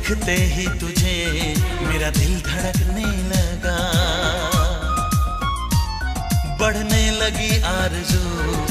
देखते ही तुझे मेरा दिल धड़कने लगा, बढ़ने लगी आरज़ू